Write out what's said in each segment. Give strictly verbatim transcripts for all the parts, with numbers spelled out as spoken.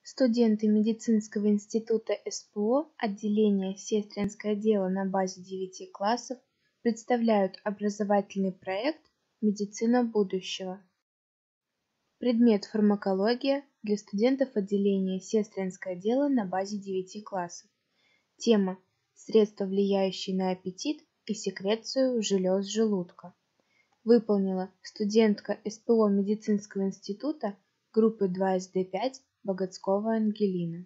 Студенты медицинского института эс пэ о отделения «Сестринское дело» на базе девяти классов представляют образовательный проект «Медицина будущего». Предмет фармакология для студентов отделения «Сестринское дело» на базе девяти классов. Тема «Средства, влияющие на аппетит и секрецию желез желудка». Выполнила студентка эс пэ о медицинского института группы два эс дэ пять Богоцкова Ангелина.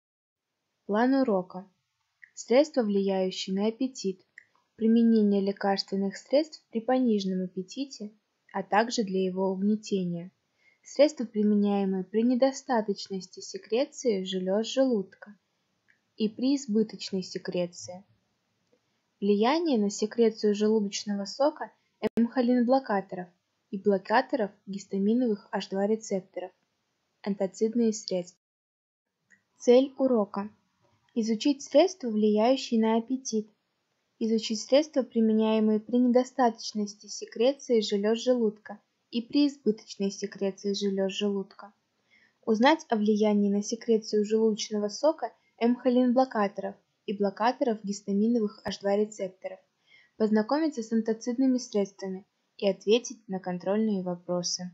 План урока. Средства, влияющие на аппетит. Применение лекарственных средств при пониженном аппетите, а также для его угнетения. Средства, применяемые при недостаточности секреции желез желудка и при избыточной секреции. Влияние на секрецию желудочного сока эмхолин-блокаторов и блокаторов гистаминовых аш два рецепторов. Антацидные средства. Цель урока. Изучить средства, влияющие на аппетит. Изучить средства, применяемые при недостаточности секреции желез желудка и при избыточной секреции желез желудка. Узнать о влиянии на секрецию желудочного сока эмхолин-блокаторов и блокаторов гистаминовых аш два рецепторов. Познакомиться с антацидными средствами и ответить на контрольные вопросы.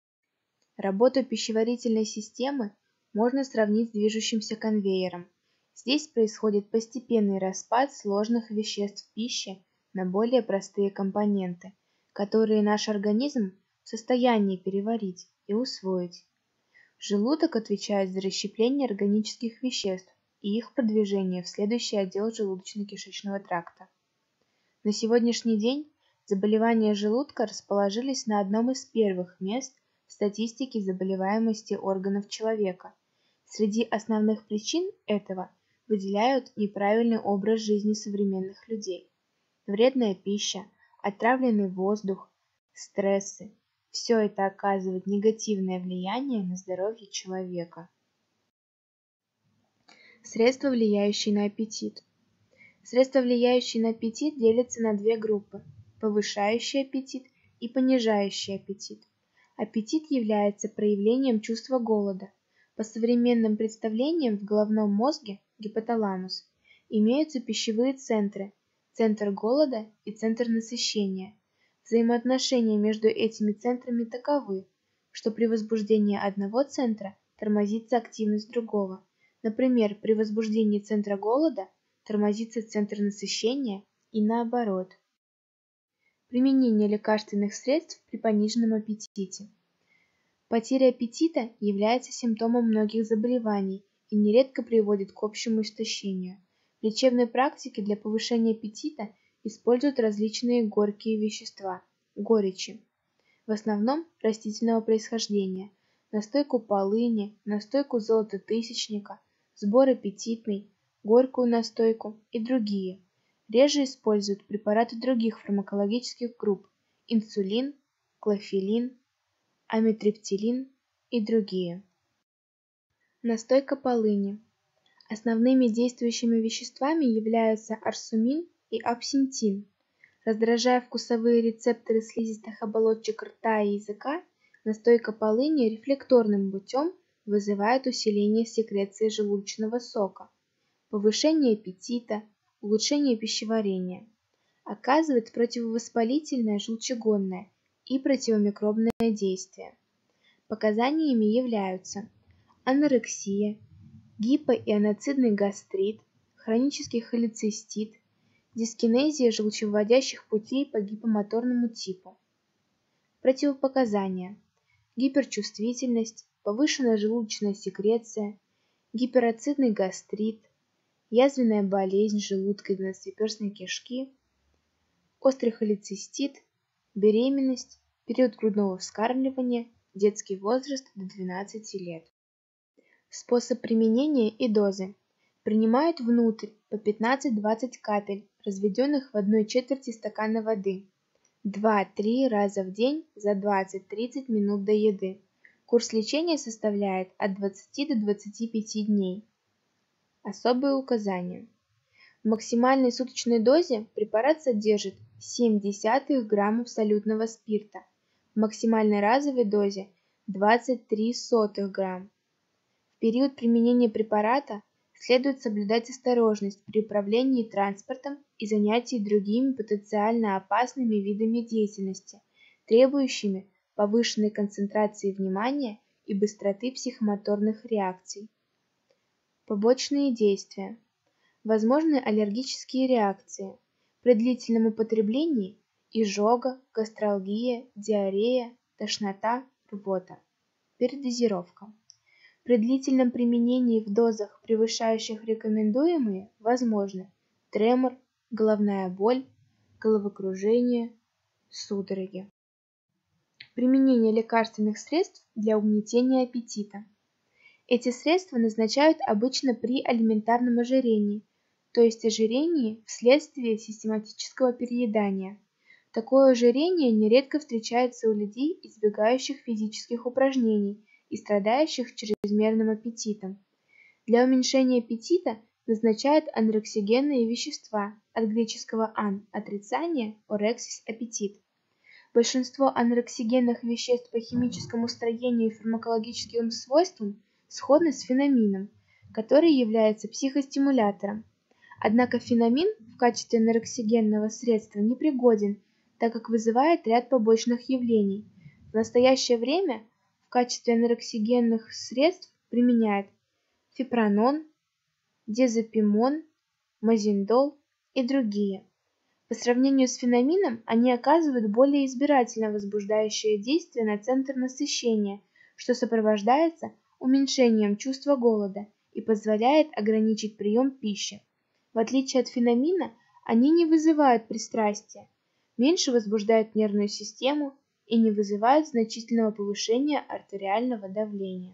Работу пищеварительной системы можно сравнить с движущимся конвейером. Здесь происходит постепенный распад сложных веществ в пище на более простые компоненты, которые наш организм в состоянии переварить и усвоить. Желудок отвечает за расщепление органических веществ и их продвижение в следующий отдел желудочно-кишечного тракта. На сегодняшний день заболевания желудка расположились на одном из первых мест в статистике заболеваемости органов человека. Среди основных причин этого выделяют неправильный образ жизни современных людей, вредная пища, отравленный воздух, стрессы. Все это оказывает негативное влияние на здоровье человека. Средства, влияющие на аппетит. Средства, влияющие на аппетит, делятся на две группы – повышающий аппетит и понижающий аппетит. Аппетит является проявлением чувства голода. По современным представлениям в головном мозге, гипоталамус, имеются пищевые центры – центр голода и центр насыщения. Взаимоотношения между этими центрами таковы, что при возбуждении одного центра тормозится активность другого. Например, при возбуждении центра голода тормозится центр насыщения и наоборот. Применение лекарственных средств при пониженном аппетите. Потеря аппетита является симптомом многих заболеваний и нередко приводит к общему истощению. В лечебной практике для повышения аппетита используют различные горькие вещества, горечи, в основном растительного происхождения, настойку полыни, настойку золототысячника, сбор аппетитный, горькую настойку и другие. Реже используют препараты других фармакологических групп – инсулин, клофелин, амитриптилин и другие. Настойка полыни. Основными действующими веществами являются арсумин и абсинтин. Раздражая вкусовые рецепторы слизистых оболочек рта и языка, настойка полыни рефлекторным путем вызывает усиление секреции желудочного сока, повышение аппетита, улучшение пищеварения. Оказывает противовоспалительное, желчегонное и противомикробное действие. Показаниями являются анорексия, гипоионоцидный гастрит, хронический холецистит, дискинезия желчевыводящих путей по гипомоторному типу. Противопоказания: гиперчувствительность, повышенная желудочная секреция, гиперацидный гастрит, язвенная болезнь желудка и двенадцатиперстной кишки, острый холецистит, беременность, период грудного вскармливания, детский возраст до двенадцати лет. Способ применения и дозы. Принимают внутрь по пятнадцать-двадцать капель, разведенных в одной четверти стакана воды, два-три раза в день за двадцать-тридцать минут до еды. Курс лечения составляет от двадцати до двадцати пяти дней. Особые указания. В максимальной суточной дозе препарат содержит семь десятых граммов солютного спирта, в максимальной разовой дозе двадцать три сотых грамм. период применения препарата следует соблюдать осторожность при управлении транспортом и занятии другими потенциально опасными видами деятельности, требующими повышенной концентрации внимания и быстроты психомоторных реакций. Побочные действия. Возможны аллергические реакции. При длительном употреблении изжога, гастралгия, диарея, тошнота, рвота. Передозировка. При длительном применении в дозах, превышающих рекомендуемые, возможны тремор, головная боль, головокружение, судороги. Применение лекарственных средств для угнетения аппетита. Эти средства назначают обычно при алиментарном ожирении, то есть ожирении вследствие систематического переедания. Такое ожирение нередко встречается у людей, избегающих физических упражнений и страдающих чрезмерным аппетитом. Для уменьшения аппетита назначают анорексигенные вещества, от греческого «ан» – отрицание, орексис – аппетит. Большинство анорексигенных веществ по химическому строению и фармакологическим свойствам сходны с фенамином, который является психостимулятором. Однако фенамин в качестве анорексигенного средства непригоден, так как вызывает ряд побочных явлений. В настоящее время в качестве анорексигенных средств применяют фипронон, дезапимон, мазиндол и другие. По сравнению с фенамином они оказывают более избирательно возбуждающее действие на центр насыщения, что сопровождается уменьшением чувства голода и позволяет ограничить прием пищи. В отличие от фенамина, они не вызывают пристрастия, меньше возбуждают нервную систему и не вызывают значительного повышения артериального давления.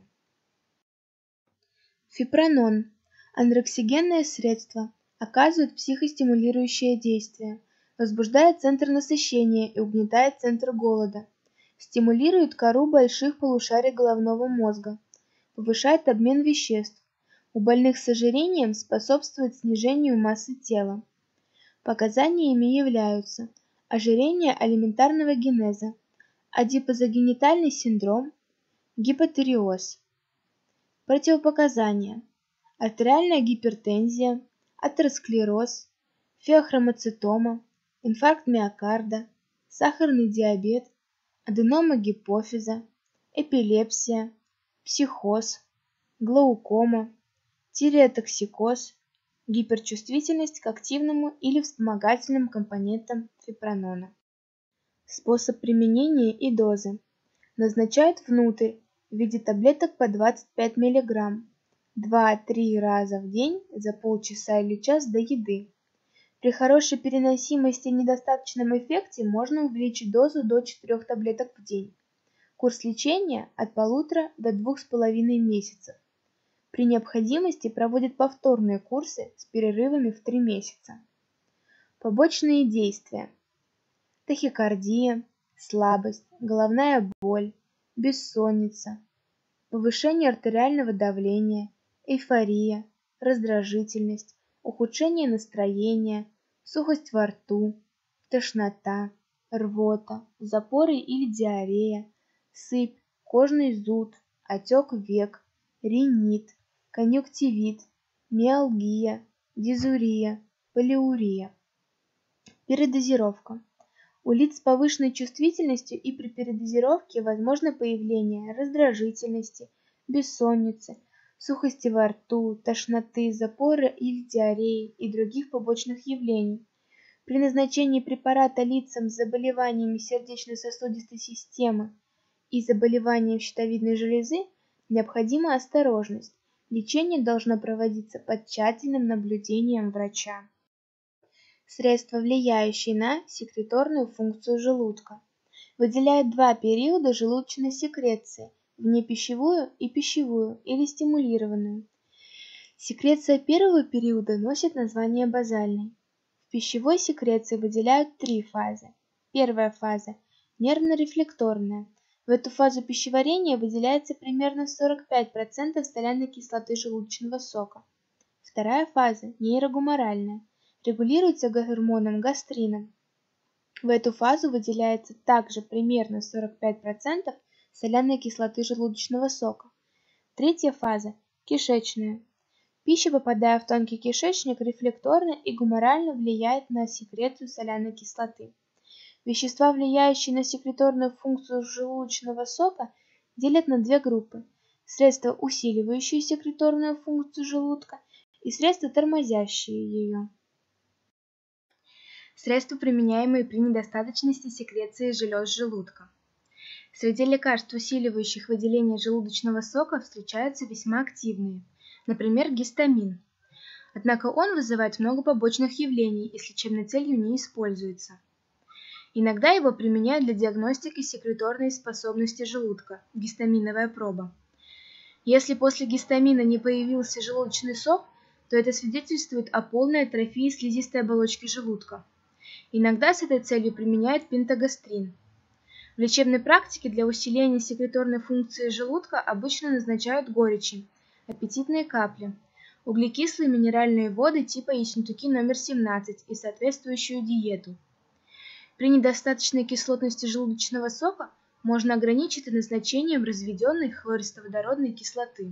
Фипронон – анорексигенное средство, оказывает психостимулирующее действие, возбуждает центр насыщения и угнетает центр голода, стимулирует кору больших полушарий головного мозга, повышает обмен веществ. У больных с ожирением способствует снижению массы тела. Показаниями являются ожирение алиментарного генеза, адипозогенитальный синдром, гипотиреоз. Противопоказания: артериальная гипертензия, атеросклероз, феохромоцитома, инфаркт миокарда, сахарный диабет, аденома гипофиза, эпилепсия, психоз, глаукома, тиреотоксикоз, гиперчувствительность к активному или вспомогательным компонентам фипронона. Способ применения и дозы. Назначают внутрь в виде таблеток по двадцать пять миллиграмм два-три раза в день за полчаса или час до еды. При хорошей переносимости и недостаточном эффекте можно увеличить дозу до четырёх таблеток в день. Курс лечения от полутора до двух с половиной месяцев. При необходимости проводят повторные курсы с перерывами в три месяца. Побочные действия: тахикардия, слабость, головная боль, бессонница, повышение артериального давления, эйфория, раздражительность, ухудшение настроения, сухость во рту, тошнота, рвота, запоры или диарея, сыпь, кожный зуд, отек век, ринит, конъюнктивит, миалгия, дизурия, полиурия. Передозировка. У лиц с повышенной чувствительностью и при передозировке возможно появление раздражительности, бессонницы, сухости во рту, тошноты, запора или диареи и других побочных явлений. При назначении препарата лицам с заболеваниями сердечно-сосудистой системы и заболеванием щитовидной железы необходима осторожность. Лечение должно проводиться под тщательным наблюдением врача. Средства, влияющие на секреторную функцию желудка. Выделяют два периода желудочной секреции – внепищевую и пищевую или стимулированную. Секреция первого периода носит название базальной. В пищевой секреции выделяют три фазы. Первая фаза – нервно-рефлекторная. В эту фазу пищеварения выделяется примерно сорок пять процентов соляной кислоты желудочного сока. Вторая фаза – нейрогуморальная. Регулируется гормоном гастрином. В эту фазу выделяется также примерно сорок пять процентов соляной кислоты желудочного сока. Третья фаза Кишечная. Пища, попадая в тонкий кишечник, рефлекторно и гуморально влияет на секрецию соляной кислоты. Вещества, влияющие на секреторную функцию желудочного сока, делят на две группы: средства, усиливающие секреторную функцию желудка, и средства, тормозящие ее. Средства, применяемые при недостаточности секреции желез желудка. Среди лекарств, усиливающих выделение желудочного сока, встречаются весьма активные, например, гистамин. Однако он вызывает много побочных явлений и с лечебной целью не используется. Иногда его применяют для диагностики секреторной способности желудка – гистаминовая проба. Если после гистамина не появился желудочный сок, то это свидетельствует о полной атрофии слизистой оболочки желудка. Иногда с этой целью применяют пентагастрин. В лечебной практике для усиления секреторной функции желудка обычно назначают горечи, аппетитные капли, углекислые минеральные воды типа Ессентуки номер семнадцать и соответствующую диету. При недостаточной кислотности желудочного сока можно ограничить назначением разведенной хлористоводородной кислоты.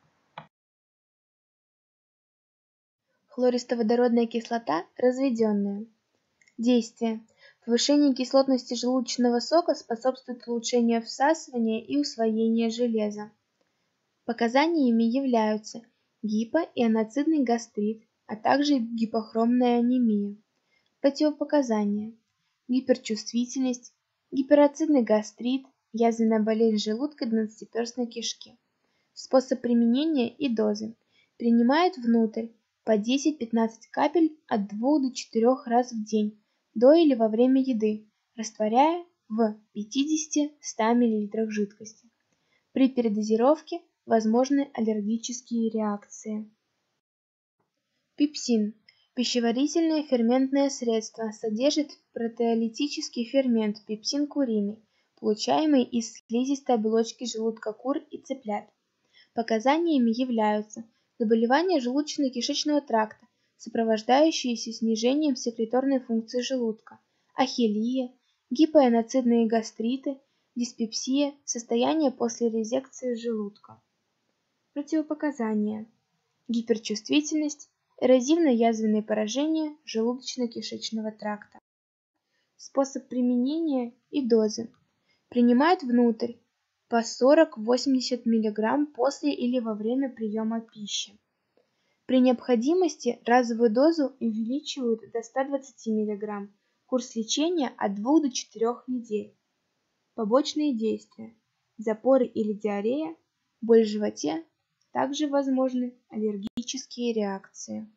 Хлористоводородная кислота разведенная. Действие. Повышение кислотности желудочного сока способствует улучшению всасывания и усвоения железа. Показаниями являются гипо- и аноцидный гастрит, а также гипохромная анемия. Противопоказания: гиперчувствительность, гиперацидный гастрит, язвенная болезнь желудка и двенадцатиперстной кишки. Способ применения и дозы. Принимают внутрь по десять-пятнадцать капель от двух до четырёх раз в день, до или во время еды, растворяя в пятидесяти-ста миллилитрах жидкости. При передозировке возможны аллергические реакции. Пепсин. Пищеварительное ферментное средство, содержит протеолитический фермент пепсин куриный, получаемый из слизистой оболочки желудка кур и цыплят. Показаниями являются заболевания желудочно-кишечного тракта, сопровождающиеся снижением секреторной функции желудка, ахиллия, гипоаноцидные гастриты, диспепсия, состояние после резекции желудка. Противопоказания: гиперчувствительность, эрозивно-язвенные поражения желудочно-кишечного тракта. Способ применения и дозы. Принимают внутрь по сорок-восемьдесят миллиграмм после или во время приема пищи. При необходимости разовую дозу увеличивают до ста двадцати миллиграмм. Курс лечения от двух до четырёх недель. Побочные действия: запоры или диарея, боль в животе, также возможны аллергические реакции.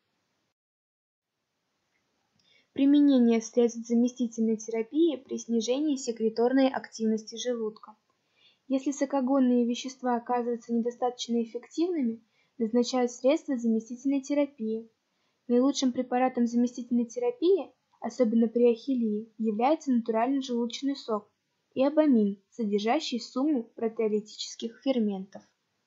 Применение средств заместительной терапии при снижении секреторной активности желудка. Если сокогонные вещества оказываются недостаточно эффективными, назначают средства заместительной терапии. Наилучшим препаратом заместительной терапии, особенно при ахиллии, является натуральный желудочный сок и обамин, содержащий сумму протеолитических ферментов.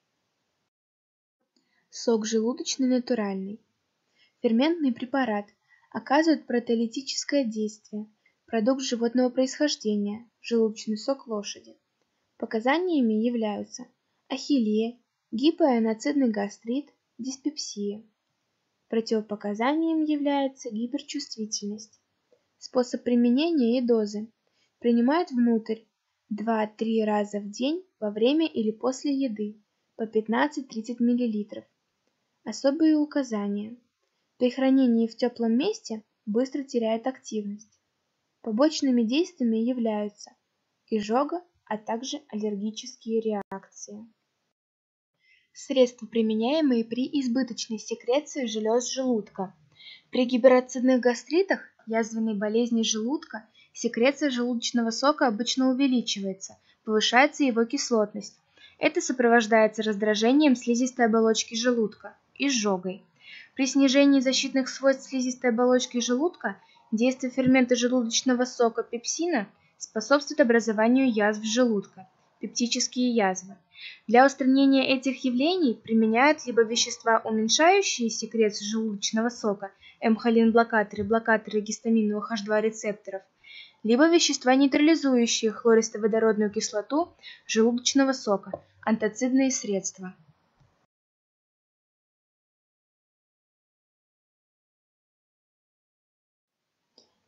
Сок желудочный натуральный. Ферментный препарат оказывает протеолитическое действие, продукт животного происхождения, желудочный сок лошади. Показаниями являются ахиллия, гипоаноцидный гастрит, диспепсия. Противопоказанием является гиперчувствительность. Способ применения и дозы. Принимают внутрь два-три раза в день во время или после еды по пятнадцать-тридцать миллилитров. Особые указания. При хранении в теплом месте быстро теряет активность. Побочными действиями являются изжога, а также аллергические реакции. Средства, применяемые при избыточной секреции желез желудка. При гиперацидных гастритах, язвенной болезни желудка, секреция желудочного сока обычно увеличивается, повышается его кислотность. Это сопровождается раздражением слизистой оболочки желудка, изжогой. При снижении защитных свойств слизистой оболочки желудка действие фермента желудочного сока пепсина способствует образованию язв желудка, пептические язвы. Для устранения этих явлений применяют либо вещества, уменьшающие секрецию желудочного сока, эмхолин-блокаторы, блокаторы гистаминовых эйч два рецепторов, либо вещества, нейтрализующие хлористоводородную кислоту желудочного сока, антацидные средства.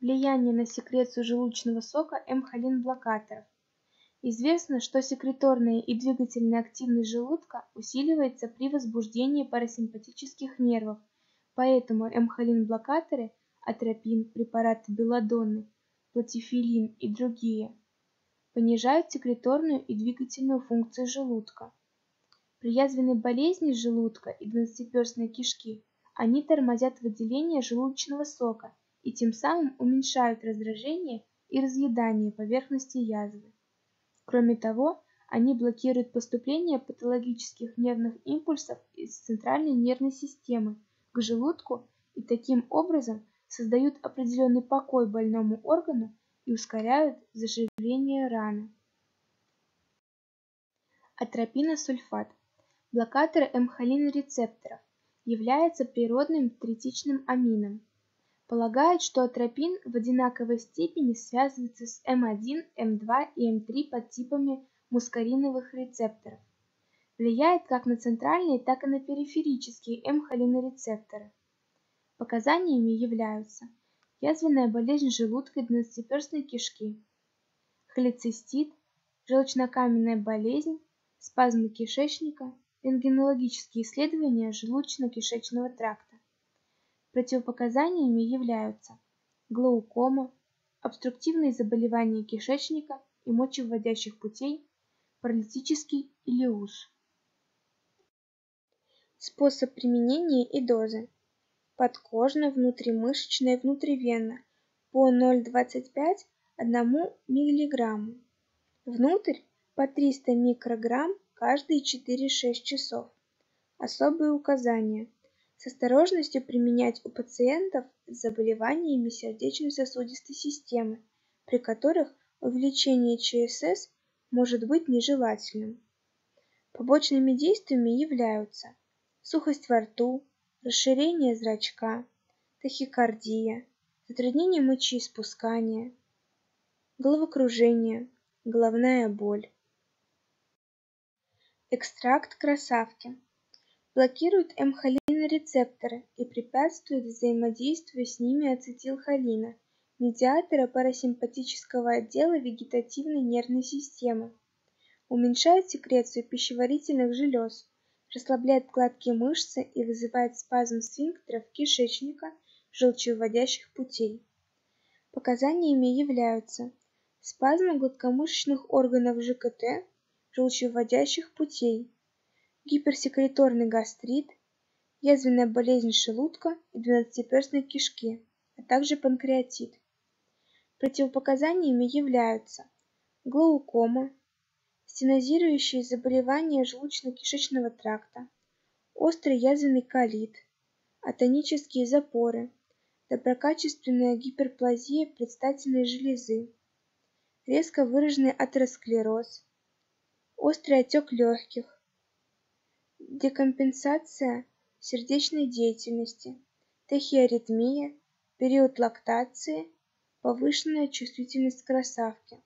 Влияние на секрецию желудочного сока эм-холин-блокаторов. Известно, что секреторная и двигательная активность желудка усиливается при возбуждении парасимпатических нервов, поэтому эм-холин-блокаторы, атропин, препараты белладонны, платифилин и другие, понижают секреторную и двигательную функцию желудка. При язвенной болезни желудка и двенадцатиперстной кишки они тормозят выделение желудочного сока и тем самым уменьшают раздражение и разъедание поверхности язвы. Кроме того, они блокируют поступление патологических нервных импульсов из центральной нервной системы к желудку и таким образом создают определенный покой больному органу и ускоряют заживление раны. Атропиносульфат. Блокатор эм-холин-рецепторов, является природным третичным амином. Полагают, что атропин в одинаковой степени связывается с эм один, эм два и эм три подтипами мускариновых рецепторов. Влияет как на центральные, так и на периферические эм-холинорецепторы. Показаниями являются язвенная болезнь желудка и двенадцатиперстной кишки, холецистит, желчнокаменная болезнь, спазмы кишечника, рентгенологические исследования желудочно-кишечного тракта. Противопоказаниями являются глаукома, обструктивные заболевания кишечника и мочевыводящих путей, паралитический илиоз. Способ применения и дозы. Подкожно, внутримышечно и внутривенно по ноль целых двадцать пять сотых — одному миллиграмму. Внутрь по триста микрограмм каждые четыре-шесть часов. Особые указания. С осторожностью применять у пациентов с заболеваниями сердечно-сосудистой системы, при которых увеличение ЧСС может быть нежелательным. Побочными действиями являются сухость во рту, расширение зрачка, тахикардия, затруднение мочеиспускания, головокружение, головная боль. Экстракт красавки. Блокирует эм-холинорецепторы и препятствует взаимодействию с ними ацетилхолина, медиатора парасимпатического отдела вегетативной нервной системы. Уменьшает секрецию пищеварительных желез, расслабляет гладкие мышцы и вызывает спазм сфинктеров кишечника, желчевыводящих путей. Показаниями являются спазмы гладкомышечных органов ЖКТ, желчевыводящих путей, гиперсекреторный гастрит, язвенная болезнь желудка и двенадцатиперстной кишки, а также панкреатит. Противопоказаниями являются глаукома, стенозирующие заболевания желудочно-кишечного тракта, острый язвенный колит, атонические запоры, доброкачественная гиперплазия предстательной железы, резко выраженный атеросклероз, острый отек легких, декомпенсация сердечной деятельности, тахиаритмия, период лактации, повышенная чувствительность красавки.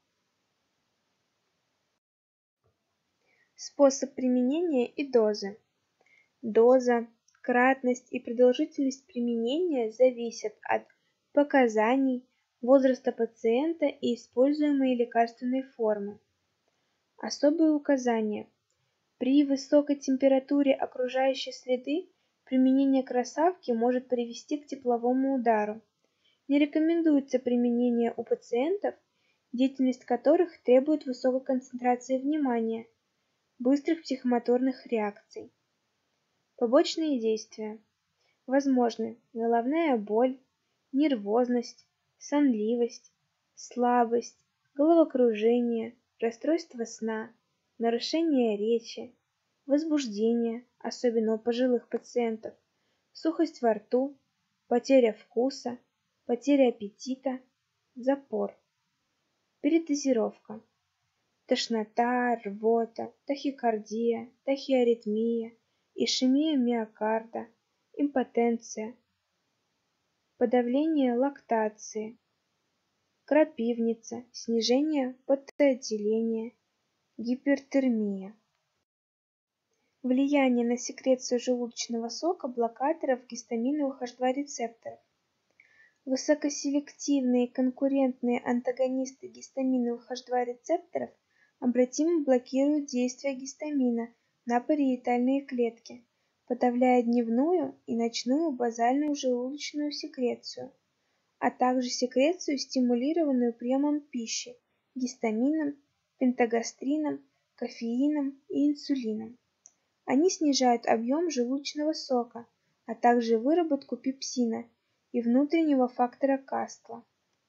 Способ применения и дозы. Доза, кратность и продолжительность применения зависят от показаний, возраста пациента и используемой лекарственной формы. Особые указания. При высокой температуре окружающей среды применение красавки может привести к тепловому удару. Не рекомендуется применение у пациентов, деятельность которых требует высокой концентрации внимания, быстрых психомоторных реакций. Побочные действия. Возможны головная боль, нервозность, сонливость, слабость, головокружение, расстройство сна, нарушение речи, возбуждение, особенно у пожилых пациентов, сухость во рту, потеря вкуса, потеря аппетита, запор, передозировка, тошнота, рвота, тахикардия, тахиаритмия, ишемия миокарда, импотенция, подавление лактации, крапивница, снижение потоотделения, гипертермия. Влияние на секрецию желудочного сока блокаторов гистаминовых эйч два рецепторов. Высокоселективные конкурентные антагонисты гистаминовых эйч два рецепторов обратимо блокируют действие гистамина на париетальные клетки, подавляя дневную и ночную базальную желудочную секрецию, а также секрецию, стимулированную приемом пищи, гистамином, пентагастрином, кофеином и инсулином. Они снижают объем желудочного сока, а также выработку пепсина и внутреннего фактора Кастла.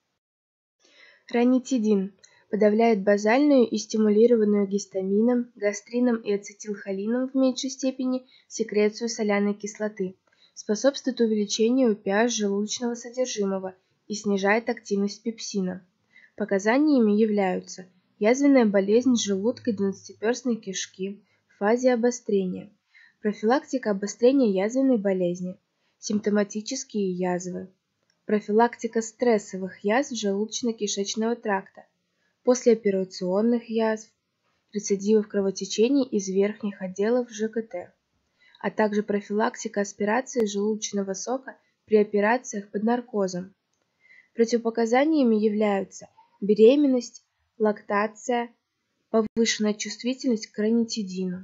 Ранитидин подавляет базальную и стимулированную гистамином, гастрином и ацетилхолином в меньшей степени секрецию соляной кислоты, способствует увеличению pH желудочного содержимого и снижает активность пепсина. Показаниями являются язвенная болезнь желудка и двенадцатиперстной кишки в фазе обострения, профилактика обострения язвенной болезни, симптоматические язвы, профилактика стрессовых язв желудочно-кишечного тракта, послеоперационных язв, рецидивов кровотечений из верхних отделов ЖКТ, а также профилактика аспирации желудочного сока при операциях под наркозом. Противопоказаниями являются беременность, лактация, повышенная чувствительность к ранитидину.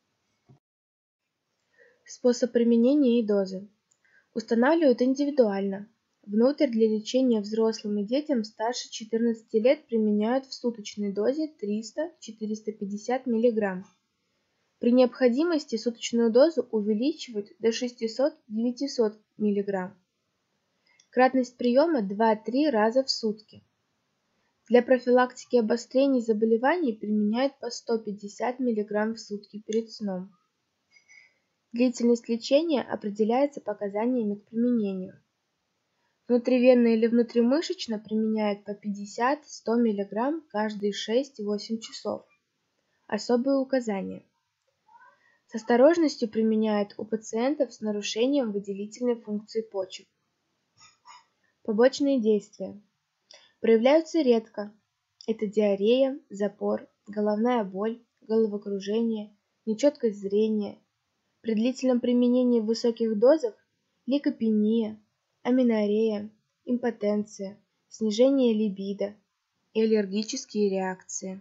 Способ применения и дозы. Устанавливают индивидуально. Внутрь для лечения взрослым и детям старше четырнадцати лет применяют в суточной дозе триста — четыреста пятьдесят мг. При необходимости суточную дозу увеличивают до шестисот — девятисот мг. Кратность приема два-три раза в сутки. Для профилактики обострений заболеваний применяют по сто пятьдесят мг в сутки перед сном. Длительность лечения определяется показаниями к применению. Внутривенно или внутримышечно применяют по пятьдесят — сто мг каждые шесть-восемь часов. Особые указания. С осторожностью применяют у пациентов с нарушением выделительной функции почек. Побочные действия. Проявляются редко. Это диарея, запор, головная боль, головокружение, нечеткость зрения. При длительном применении в высоких дозах лейкопения, аменорея, импотенция, снижение либидо и аллергические реакции.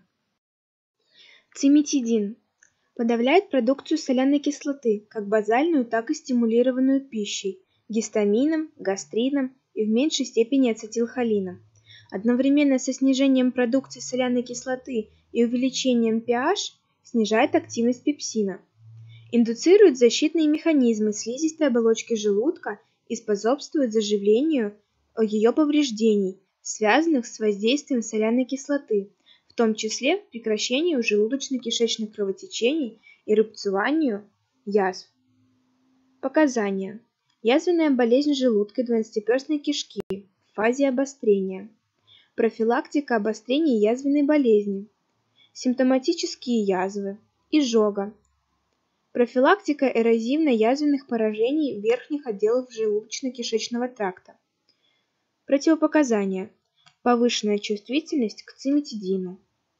Циметидин подавляет продукцию соляной кислоты, как базальную, так и стимулированную пищей, гистамином, гастрином и в меньшей степени ацетилхолином. Одновременно со снижением продукции соляной кислоты и увеличением pH снижает активность пепсина. Индуцирует защитные механизмы слизистой оболочки желудка и способствует заживлению ее повреждений, связанных с воздействием соляной кислоты, в том числе прекращению желудочно-кишечных кровотечений и рубцеванию язв. Показания. Язвенная болезнь желудка и двенадцатиперстной кишки в фазе обострения. Профилактика обострения язвенной болезни. Симптоматические язвы. Изжога. Профилактика эрозивно-язвенных поражений верхних отделов желудочно-кишечного тракта. Противопоказания. Повышенная чувствительность к циметидину.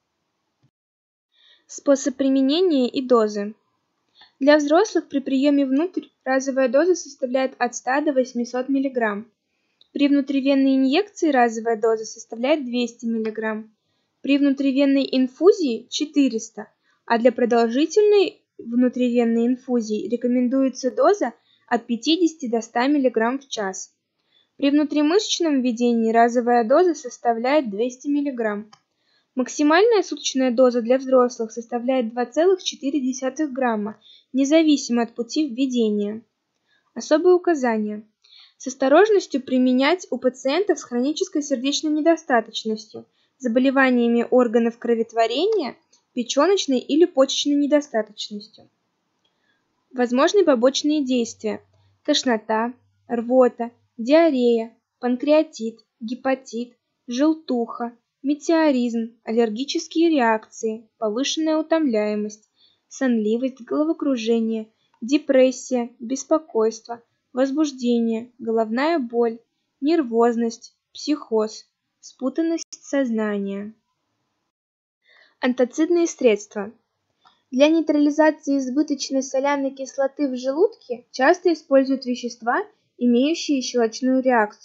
Способ применения и дозы. Для взрослых при приеме внутрь разовая доза составляет от ста до восьмисот мг. При внутривенной инъекции разовая доза составляет двести мг. При внутривенной инфузии четыреста, а для продолжительной внутривенной инфузии рекомендуется доза от пятидесяти до ста мг в час. При внутримышечном введении разовая доза составляет двести мг. Максимальная суточная доза для взрослых составляет два целых четыре десятых грамма, независимо от пути введения. Особые указания. С осторожностью применять у пациентов с хронической сердечной недостаточностью, заболеваниями органов кроветворения, печёночной или почечной недостаточностью. Возможны побочные действия: тошнота, рвота, диарея, панкреатит, гепатит, желтуха, метеоризм, аллергические реакции, повышенная утомляемость, сонливость, головокружение, депрессия, беспокойство, возбуждение, головная боль, нервозность, психоз, спутанность сознания. Антацидные средства. Для нейтрализации избыточной соляной кислоты в желудке часто используют вещества, имеющие щелочную реакцию,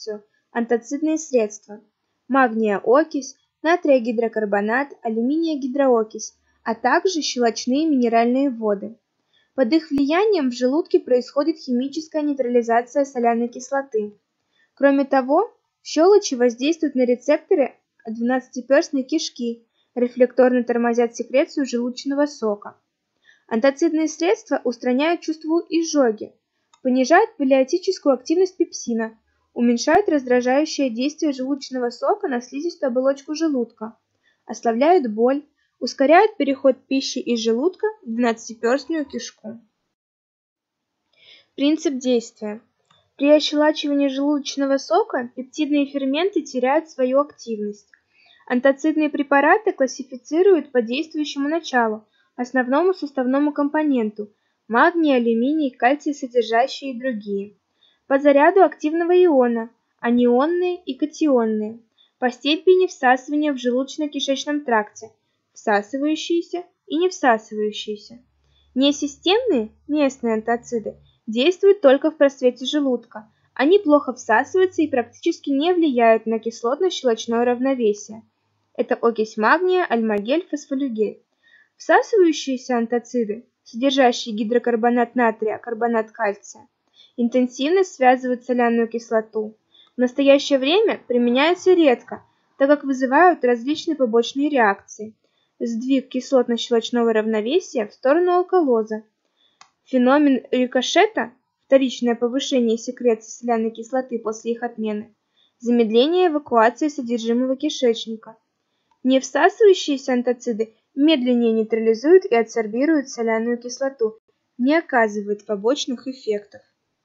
Антацидные средства: магния окись, натрия гидрокарбонат, алюминия гидроокись, а также щелочные минеральные воды. Под их влиянием в желудке происходит химическая нейтрализация соляной кислоты. Кроме того, щелочи воздействуют на рецепторы двенадцатиперстной кишки, рефлекторно тормозят секрецию желудочного сока. Антацидные средства устраняют чувство изжоги, понижают полиотическую активность пепсина, уменьшают раздражающее действие желудочного сока на слизистую оболочку желудка, ослабляют боль, ускоряют переход пищи из желудка в двенадцатиперстную кишку. Принцип действия. При ощелачивании желудочного сока пептидные ферменты теряют свою активность. Антацидные препараты классифицируют по действующему началу, основному составному компоненту – магний, алюминий, кальций содержащие и другие. По заряду активного иона – анионные и катионные. По степени всасывания в желудочно-кишечном тракте – всасывающиеся и не всасывающиеся. Несистемные, местные антациды действуют только в просвете желудка. Они плохо всасываются и практически не влияют на кислотно-щелочное равновесие. Это окись магния, альмагель, фосфолюгель. Всасывающиеся антациды, содержащие гидрокарбонат натрия, карбонат кальция, интенсивно связывают соляную кислоту. В настоящее время применяются редко, так как вызывают различные побочные реакции. Сдвиг кислотно-щелочного равновесия в сторону алкалоза. Феномен рикошета, вторичное повышение секреции соляной кислоты после их отмены, замедление эвакуации содержимого кишечника. Невсасывающиеся антациды медленнее нейтрализуют и адсорбируют соляную кислоту, не оказывают побочных эффектов.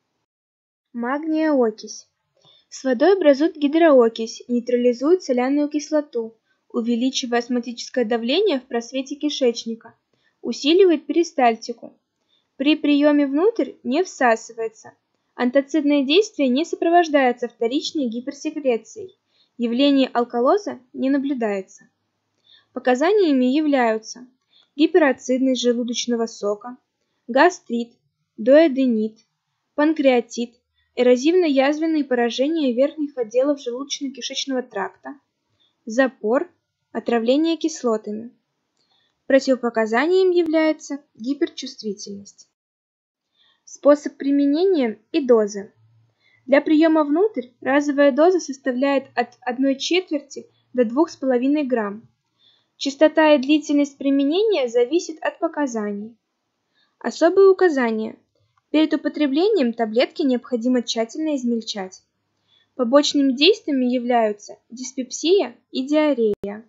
Магния окись. С водой образуют гидроокись, нейтрализуют соляную кислоту, увеличивая осмотическое давление в просвете кишечника, усиливает перистальтику. При приеме внутрь не всасывается. Антацидное действие не сопровождается вторичной гиперсекрецией. Явление алкалоза не наблюдается. Показаниями являются гиперацидность желудочного сока, гастрит, дуоденит, панкреатит, эрозивно-язвенные поражения верхних отделов желудочно-кишечного тракта, запор, отравление кислотами. Противопоказанием является гиперчувствительность. Способ применения и дозы. Для приема внутрь разовая доза составляет от одной четверти до двух с половиной грамм. Частота и длительность применения зависит от показаний. Особые указания. Перед употреблением таблетки необходимо тщательно измельчать. Побочными действиями являются диспепсия и диарея.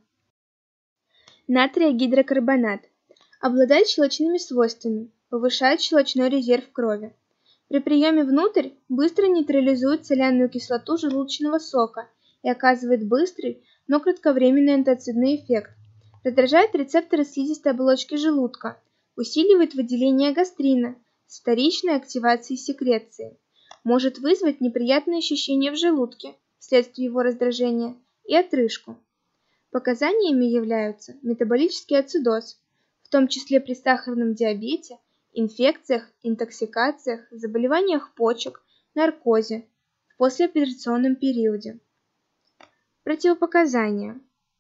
Натрия гидрокарбонат. Обладает щелочными свойствами, повышает щелочной резерв крови. При приеме внутрь быстро нейтрализует соляную кислоту желудочного сока и оказывает быстрый, но кратковременный антацидный эффект. Раздражает рецепторы слизистой оболочки желудка, усиливает выделение гастрина с вторичной активацией секреции, может вызвать неприятные ощущения в желудке вследствие его раздражения и отрыжку. Показаниями являются метаболический ацидоз, в том числе при сахарном диабете, инфекциях, интоксикациях, заболеваниях почек, наркозе, в послеоперационном периоде. Противопоказания.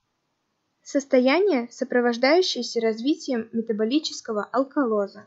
Состояние, сопровождающееся развитием метаболического алкалоза.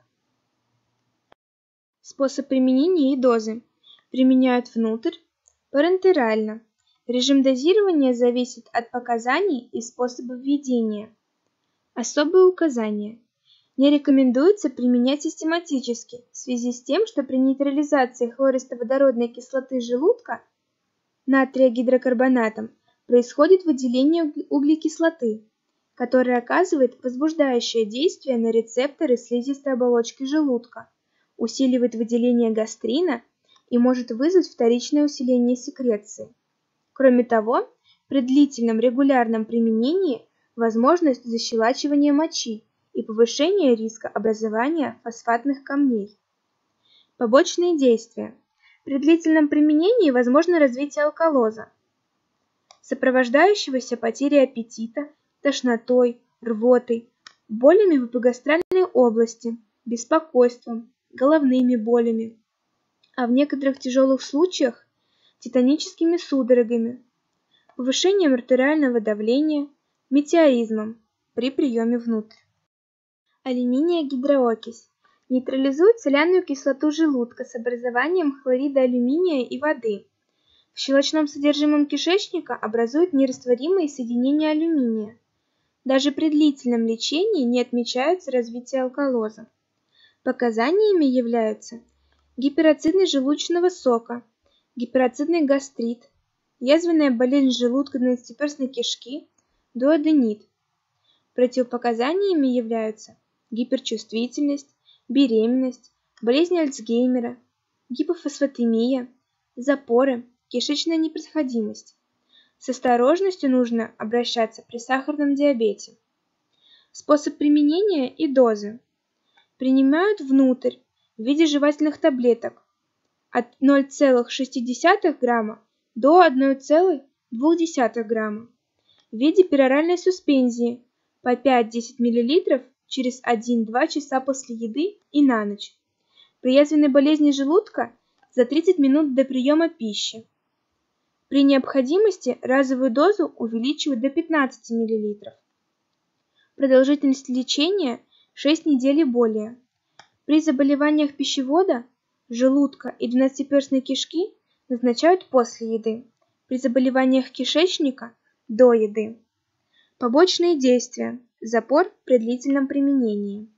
Способ применения и дозы. Применяют внутрь, парентерально. Режим дозирования зависит от показаний и способа введения. Особые указания. Не рекомендуется применять систематически в связи с тем, что при нейтрализации хлористо-водородной кислоты желудка натрия гидрокарбонатом происходит выделение углекислоты, которая оказывает возбуждающее действие на рецепторы слизистой оболочки желудка, усиливает выделение гастрина и может вызвать вторичное усиление секреции. Кроме того, при длительном регулярном применении возможность защелачивания мочи и повышение риска образования фосфатных камней. Побочные действия. При длительном применении возможно развитие алкалоза, сопровождающегося потерей аппетита, тошнотой, рвотой, болями в эпигастральной области, беспокойством, головными болями, а в некоторых тяжелых случаях титаническими судорогами, повышением артериального давления, метеоризмом при приеме внутрь. Алюминия гидроокись нейтрализует соляную кислоту желудка с образованием хлорида алюминия и воды. В щелочном содержимом кишечника образует нерастворимые соединения алюминия. Даже при длительном лечении не отмечается развитие алкалоза. Показаниями являются гиперацидность желудочного сока, гиперацидный гастрит, язвенная болезнь желудка двенадцатиперстной кишки, дуоденит. Противопоказаниями являются гиперчувствительность, беременность, болезнь Альцгеймера, гипофосфатемия, запоры, кишечная непроходимость. С осторожностью нужно обращаться при сахарном диабете. Способ применения и дозы. Принимают внутрь в виде жевательных таблеток от ноль целых шесть десятых грамма до одной целой двух десятых грамма, в виде пероральной суспензии по пять-десять миллилитров через один-два часа после еды и на ночь. При язвенной болезни желудка за тридцать минут до приема пищи. При необходимости разовую дозу увеличивают до пятнадцати миллилитров. Продолжительность лечения шесть недель и более. При заболеваниях пищевода, желудка и двенадцатиперстной кишки назначают после еды. При заболеваниях кишечника – до еды. Побочные действия. Запор при длительном применении.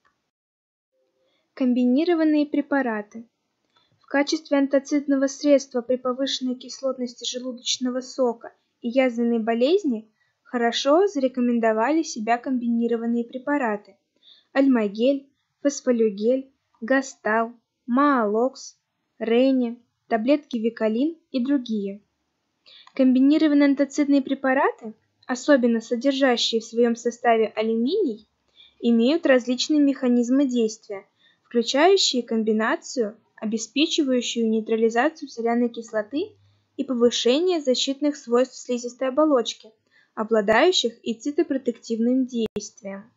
Комбинированные препараты. В качестве антацидного средства при повышенной кислотности желудочного сока и язвенной болезни хорошо зарекомендовали себя комбинированные препараты: альмагель, фосфолюгель, гастал, маалокс, рени, таблетки викалин и другие. Комбинированные антацидные препараты, особенно содержащие в своем составе алюминий, имеют различные механизмы действия, включающие комбинацию, обеспечивающую нейтрализацию соляной кислоты и повышение защитных свойств слизистой оболочки, обладающих и цитопротективным действием.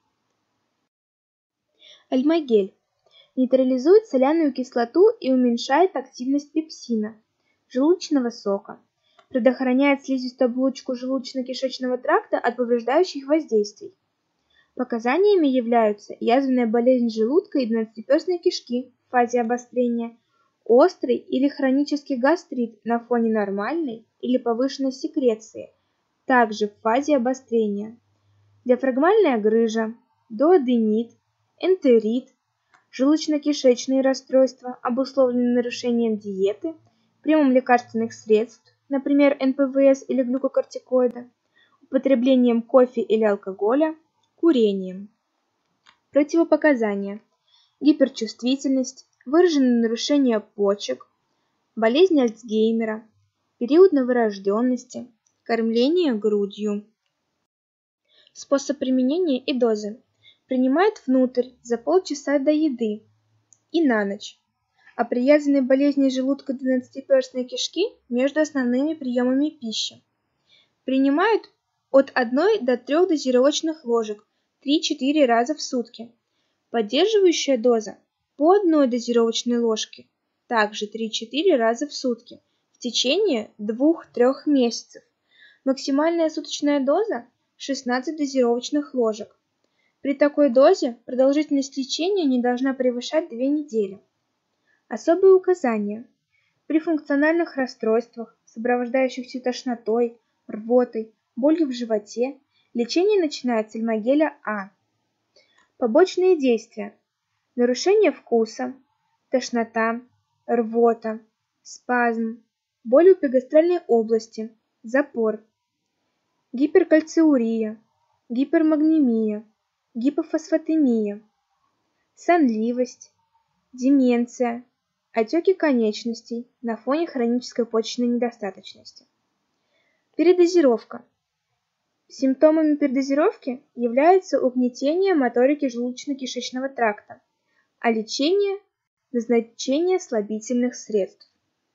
Альмагель нейтрализует соляную кислоту и уменьшает активность пепсина, желудочного сока, предохраняет слизистую оболочку желудочно-кишечного тракта от повреждающих воздействий. Показаниями являются язвенная болезнь желудка и двенадцатиперстной кишки в фазе обострения, острый или хронический гастрит на фоне нормальной или повышенной секреции, также в фазе обострения, диафрагмальная грыжа, дуоденит, энтерит, желудочно-кишечные расстройства, обусловленные нарушением диеты, приемом лекарственных средств, например, эн пэ вэ эс или глюкокортикоида, употреблением кофе или алкоголя, курением. Противопоказания. Гиперчувствительность, выраженное нарушение почек, болезнь Альцгеймера, период новорожденности, кормление грудью. Способ применения и дозы. Принимают внутрь за полчаса до еды и на ночь, а при язвенной болезни желудка двенадцатиперстной кишки между основными приемами пищи. Принимают от одной до трёх дозировочных ложек три-четыре раза в сутки. Поддерживающая доза по одной дозировочной ложке, также три-четыре раза в сутки, в течение двух-трёх месяцев. Максимальная суточная доза – шестнадцать дозировочных ложек. При такой дозе продолжительность лечения не должна превышать две недели. Особые указания. При функциональных расстройствах, сопровождающихся тошнотой, рвотой, болью в животе, лечение начинается с альмагеля А. Побочные действия. Нарушение вкуса, тошнота, рвота, спазм, боль в эпигастральной области, запор, гиперкальциурия, гипермагнемия, гипофосфатемия, сонливость, деменция, отеки конечностей на фоне хронической почечной недостаточности. Передозировка. Симптомами передозировки являются угнетение моторики желудочно-кишечного тракта, а лечение – назначение слабительных средств.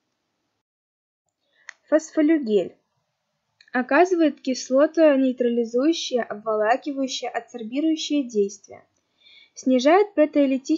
Фосфолюгель. Оказывает кислотонейтрализующее, обволакивающее, адсорбирующее действие. Снижает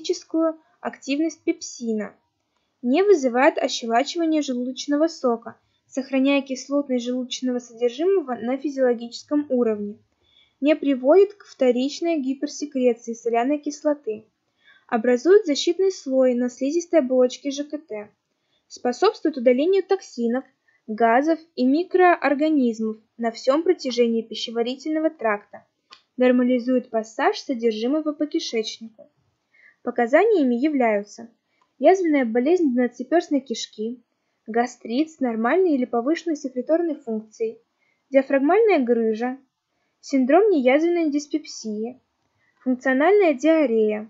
протеолитическую активность пепсина. Не вызывает ощелачивания желудочного сока сохраняя кислотность желудочного содержимого на физиологическом уровне, не приводит к вторичной гиперсекреции соляной кислоты, образует защитный слой на слизистой оболочке ЖКТ, способствует удалению токсинов, газов и микроорганизмов на всем протяжении пищеварительного тракта, нормализует пассаж содержимого по кишечнику. Показаниями являются язвенная болезнь двенадцатиперстной кишки, гастрит с нормальной или повышенной секреторной функцией, диафрагмальная грыжа, синдром неязвенной диспепсии, функциональная диарея,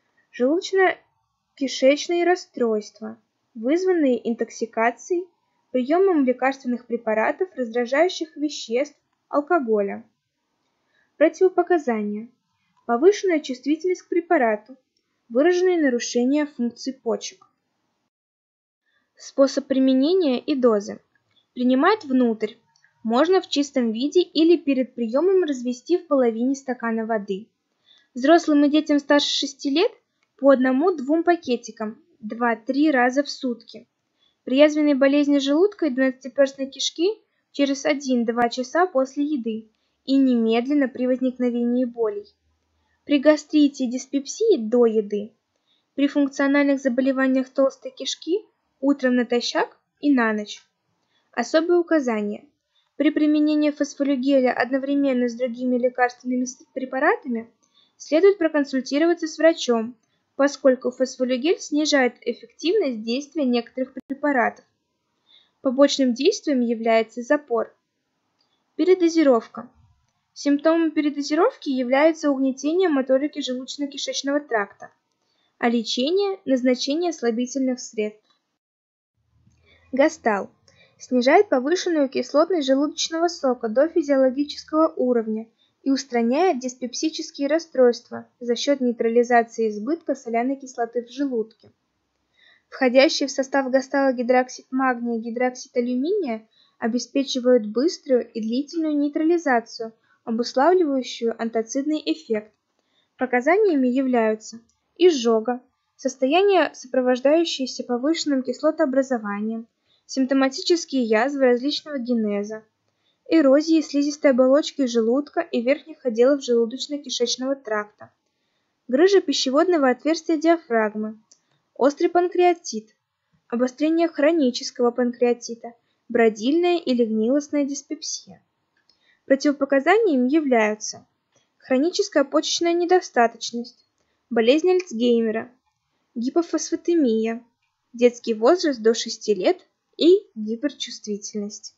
желудочно-кишечные расстройства, вызванные интоксикацией, приемом лекарственных препаратов, раздражающих веществ, алкоголя. Противопоказания. Повышенная чувствительность к препарату, выраженные нарушения функций почек. Способ применения и дозы. Принимать внутрь. Можно в чистом виде или перед приемом развести в половине стакана воды. Взрослым и детям старше шести лет по одному-двум пакетикам два-три раза в сутки. При язвенной болезни желудка и двенадцатиперстной кишки через один-два часа после еды и немедленно при возникновении болей. При гастрите и диспепсии до еды. При функциональных заболеваниях толстой кишки утром натощак и на ночь. Особые указания. При применении фосфолигеля одновременно с другими лекарственными препаратами следует проконсультироваться с врачом, поскольку фосфолигель снижает эффективность действия некоторых препаратов. Побочным действием является запор. Передозировка. Симптомом передозировки является угнетение моторики желудочно-кишечного тракта, а лечение – назначение слабительных средств. Гастал. Снижает повышенную кислотность желудочного сока до физиологического уровня и устраняет диспепсические расстройства за счет нейтрализации избытка соляной кислоты в желудке. Входящие в состав гастала гидроксид магния и гидроксид алюминия обеспечивают быструю и длительную нейтрализацию, обуславливающую антоцидный эффект. Показаниями являются изжога, состояние, сопровождающееся повышенным кислотообразованием, симптоматические язвы различного генеза, эрозии слизистой оболочки желудка и верхних отделов желудочно-кишечного тракта, грыжа пищеводного отверстия диафрагмы, острый панкреатит, обострение хронического панкреатита, бродильная или гнилостная диспепсия. Противопоказаниями являются хроническая почечная недостаточность, болезнь Альцгеймера, гипофосфатемия, детский возраст до шести лет и гиперчувствительность.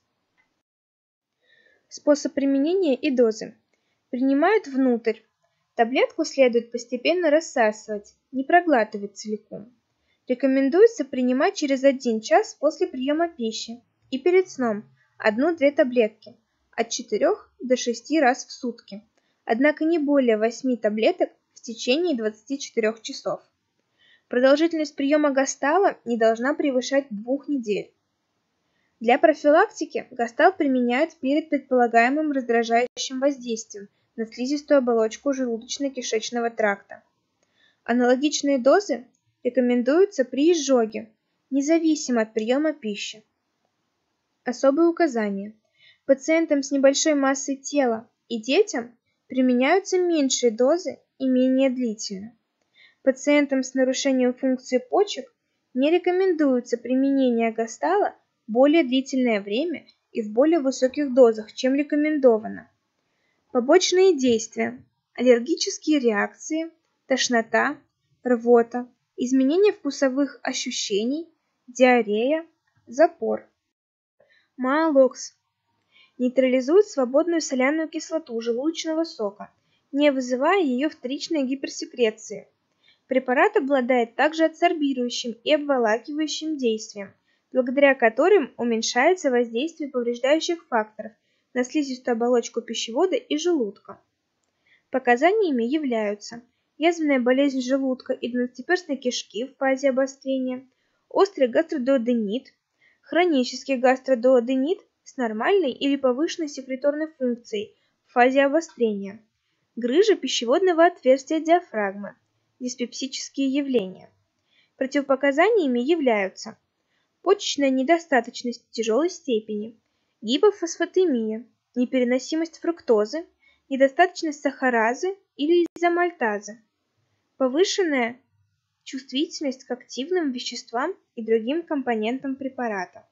Способ применения и дозы. Принимают внутрь. Таблетку следует постепенно рассасывать, не проглатывать целиком. Рекомендуется принимать через один час после приема пищи и перед сном одну-две таблетки от четырёх до шести раз в сутки, однако не более восьми таблеток в течение двадцати четырёх часов. Продолжительность приема гастала не должна превышать двух недель. Для профилактики гастал применяют перед предполагаемым раздражающим воздействием на слизистую оболочку желудочно-кишечного тракта. Аналогичные дозы рекомендуются при изжоге, независимо от приема пищи. Особые указания. Пациентам с небольшой массой тела и детям применяются меньшие дозы и менее длительно. Пациентам с нарушением функции почек не рекомендуется применение гастала более длительное время и в более высоких дозах, чем рекомендовано. Побочные действия. Аллергические реакции, тошнота, рвота, изменение вкусовых ощущений, диарея, запор. Маалокс. Нейтрализует свободную соляную кислоту желудочного сока, не вызывая ее вторичной гиперсекреции. Препарат обладает также адсорбирующим и обволакивающим действием, благодаря которым уменьшается воздействие повреждающих факторов на слизистую оболочку пищевода и желудка. Показаниями являются язвенная болезнь желудка и двенадцатиперстной кишки в фазе обострения, острый гастродуоденит, хронический гастродуоденит с нормальной или повышенной секреторной функцией в фазе обострения, грыжа пищеводного отверстия диафрагмы, диспепсические явления. Противопоказаниями являются почечная недостаточность тяжелой степени, гипофосфатемия, непереносимость фруктозы, недостаточность сахаразы или изомальтазы, повышенная чувствительность к активным веществам и другим компонентам препарата.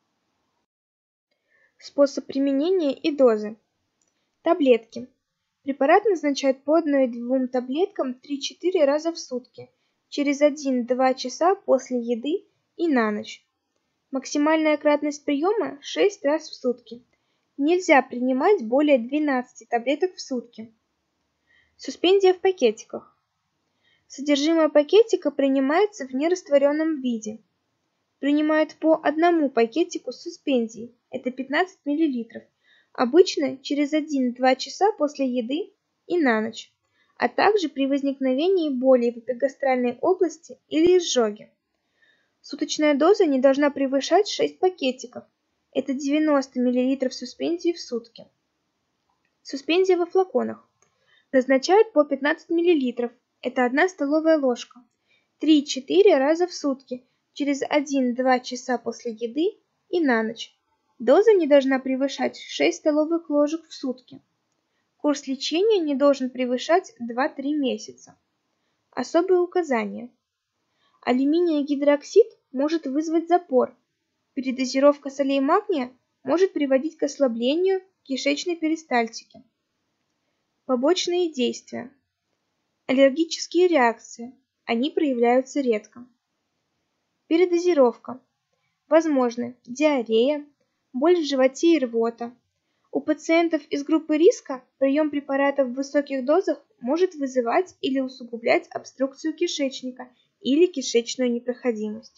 Способ применения и дозы. Таблетки. Препарат назначают по одной-двум таблеткам три-четыре раза в сутки, через один-два часа после еды и на ночь. Максимальная кратность приема – шесть раз в сутки. Нельзя принимать более двенадцати таблеток в сутки. Суспензия в пакетиках. Содержимое пакетика принимается в нерастворенном виде. Принимают по одному пакетику с суспензией, это пятнадцать миллилитров, обычно через один-два часа после еды и на ночь, а также при возникновении боли в эпигастральной области или изжоге. Суточная доза не должна превышать шесть пакетиков, это девяносто миллилитров суспензии в сутки. Суспензия во флаконах. Назначают по пятнадцать миллилитров, это одна столовая ложка, три-четыре раза в сутки, через один-два часа после еды и на ночь. Доза не должна превышать шесть столовых ложек в сутки. Курс лечения не должен превышать два-три месяца. Особые указания. Алюминий гидроксид может вызвать запор. Передозировка солей магния может приводить к ослаблению кишечной перистальтики. Побочные действия. Аллергические реакции. Они проявляются редко. Передозировка. Возможны диарея, боль в животе и рвота. У пациентов из группы риска прием препаратов в высоких дозах может вызывать или усугублять обструкцию кишечника или кишечную непроходимость.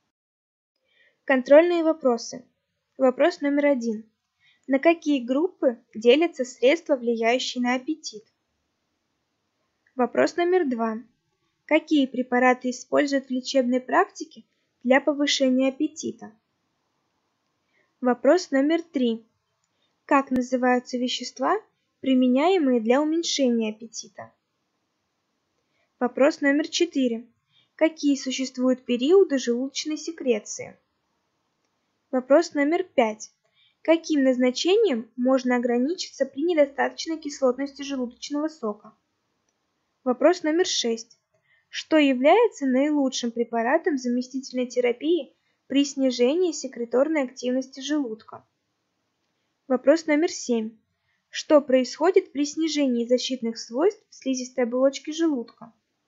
Контрольные вопросы. Вопрос номер один. На какие группы делятся средства, влияющие на аппетит? Вопрос номер два. Какие препараты используют в лечебной практике для повышения аппетита? Вопрос номер три. Как называются вещества, применяемые для уменьшения аппетита? Вопрос номер четыре. Какие существуют периоды желудочной секреции? Вопрос номер пять. Каким назначением можно ограничиться при недостаточной кислотности желудочного сока? Вопрос номер шесть. Что является наилучшим препаратом заместительной терапии при снижении секреторной активности желудка? Вопрос номер семь. Что происходит при снижении защитных свойств слизистой оболочки желудка?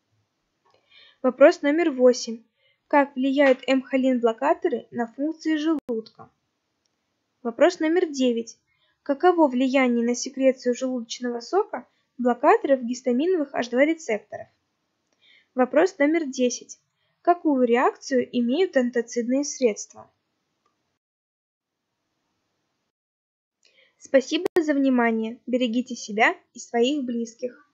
Вопрос номер восемь. Как влияют эм-холин-блокаторы на функции желудка? Вопрос номер девять. Каково влияние на секрецию желудочного сока блокаторов гистаминовых эйч два рецепторов? Вопрос номер десять. Какую реакцию имеют антацидные средства? Спасибо за внимание. Берегите себя и своих близких.